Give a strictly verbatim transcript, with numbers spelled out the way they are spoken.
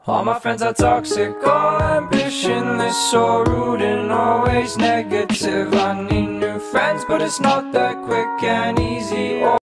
All my friends are toxic, all ambitionless, so rude and always negative. I need new friends, but it's not that quick and easy.